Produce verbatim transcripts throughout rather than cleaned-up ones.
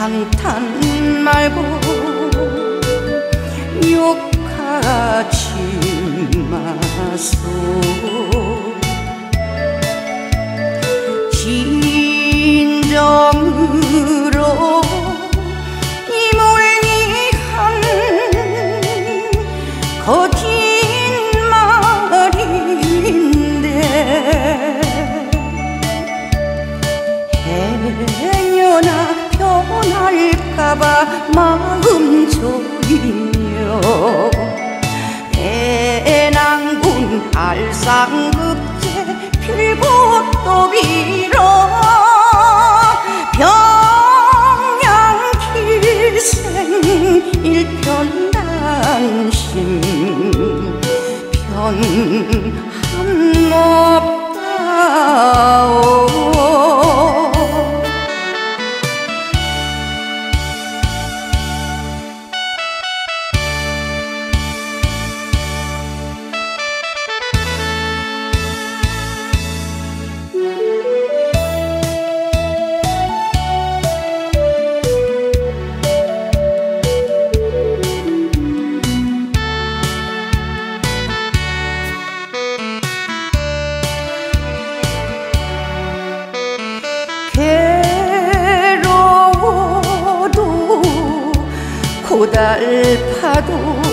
한탄 말고 욕하지 마소. 진정으로 이물니한 거짓말인데 행여나 변할까봐 마음 졸이며 배낭군 알상급제 필고 또 빌어 병양길생 일편단심 편함없다오. 괴로워도 고달파도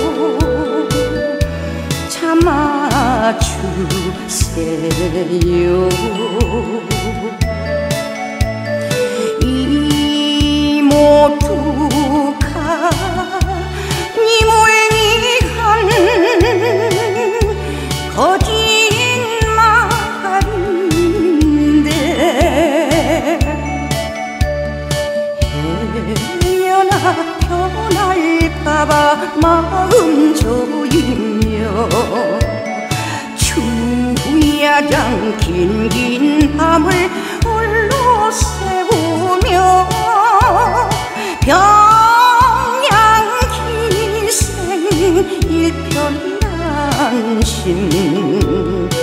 참아주세요. 이 모두가 니몰니한 거짓말인데 행여나 변할까봐 마음 조이며 주야장 긴긴 밤을 홀로 새우며 병양기생 일편단심